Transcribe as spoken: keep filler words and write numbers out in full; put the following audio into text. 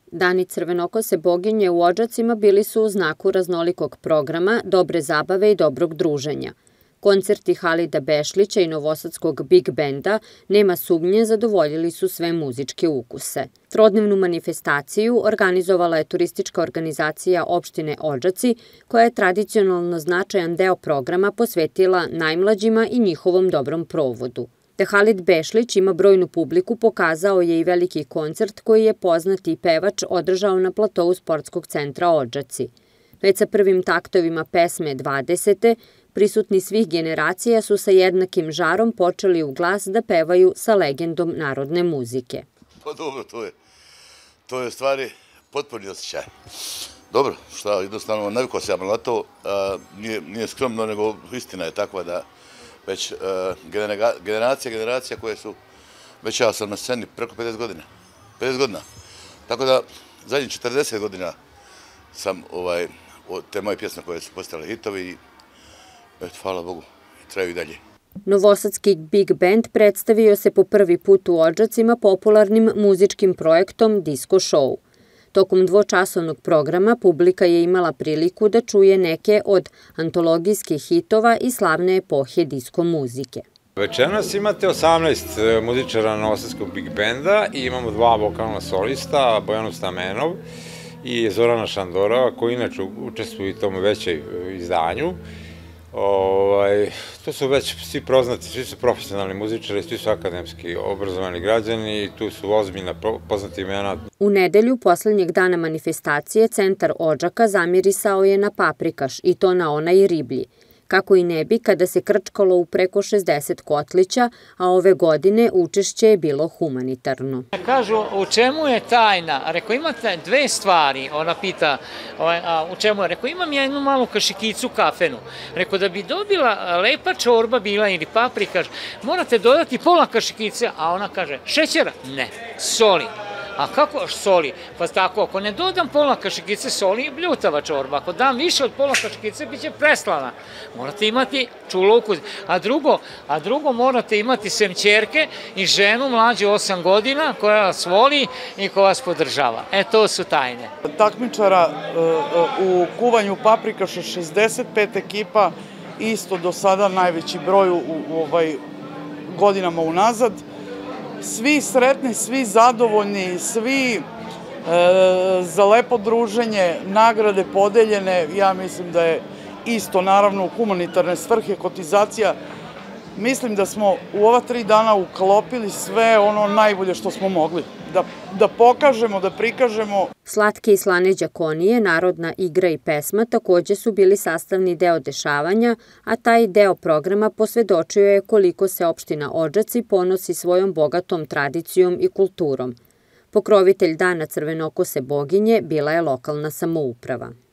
Dani crvenokose boginje u Odžacima bili su u znaku raznolikog programa, dobre zabave i dobrog druženja. Koncerti Halida Bešlića i novosadskog Big Benda, nema sumnje, zadovoljili su sve muzičke ukuse. Trodnevnu manifestaciju organizovala je turistička organizacija opštine Odžaci, koja je tradicionalno značajan deo programa posvetila najmlađima i njihovom dobrom provodu. Da Halid Bešlić ima brojnu publiku pokazao je i veliki koncert koji je poznati pevač održao na platou Sportskog centra Odžaci. Već sa prvim taktovima pesme dvadesete prisutni svih generacija su sa jednakim žarom počeli u glas da pevaju sa legendom narodne muzike. Pa dobro, to je, to je stvari potpuni osjećaj. Dobro, šta, jednostavno navikao se ja na to, nije, nije skromno, nego istina je takva da već generacija, generacija koje su, već ja sam na sceni preko pedeset godina, pedeset godina. Tako da zadnjih četrdeset godina sam ovaj, te moje pjesme koje su postale hitovi i eto, hvala Bogu, traju i dalje. Novosadski Big Band predstavio se po prvi put u Odžacima popularnim muzičkim projektom Disco Show. Tokom dvočasovnog programa publika je imala priliku da čuje neke od antologijskih hitova i slavne epohe disko muzike. Večeras imate osamnaest muzičara Novosadskog Big Banda i imamo dva vokalna solista, Bojanu Stamenov i Zorana Šandorova, koji inače učestvuju u tom većem izdanju. Ovaj, to su već svi poznati, svi su profesionalni muzičari, svi su akademski obrazovani građani i tu su ozbiljna poznati imena. U nedelju, poslednjeg dana manifestacije, centar Odžaka zamirisao je na paprikaš i to na onaj riblji. Kako i ne bi kada se krčkalo u preko šezdeset kotlića, a ove godine učešće je bilo humanitarno. Kažu, u čemu je tajna? Rekao, imate dve stvari, ona pita, a u čemu je? Rekao, imam jednu malu kašikicu kafenu. Rekao, da bi dobila lepa čorba bila ili paprikaš, morate dodati pola kašikice, a ona kaže, šećera? Ne, soli. A kako soli? Pa tako, ako ne dodam pola kašikice soli, bljutava čorba. Ako dam više od pola kašikice, bit će preslana. Morate imati čulo ukus. A drugo, a drugo morate imati sem ćerke i ženu mlađu osam godina koja vas voli i koja vas podržava. E, to su tajne. Takmičara u kuvanju paprikaša šezdeset pet ekipa, isto do sada najveći broj u godinama unazad. Svi sretni, svi zadovoljni, svi za lepo druženje, nagrade podeljene, ja mislim da je isto naravno u humanitarne svrhe, kotizacija. Mislim da smo u ova tri dana uklopili sve ono najbolje što smo mogli. Da pokažemo, da prikažemo. Slatke i slane đakonije, narodna igra i pesma takođe su bili sastavni deo dešavanja, a taj deo programa posvedočio je koliko se opština Odžaci ponosi svojom bogatom tradicijom i kulturom. Pokrovitelj Dana crvenokose boginje bila je lokalna samouprava.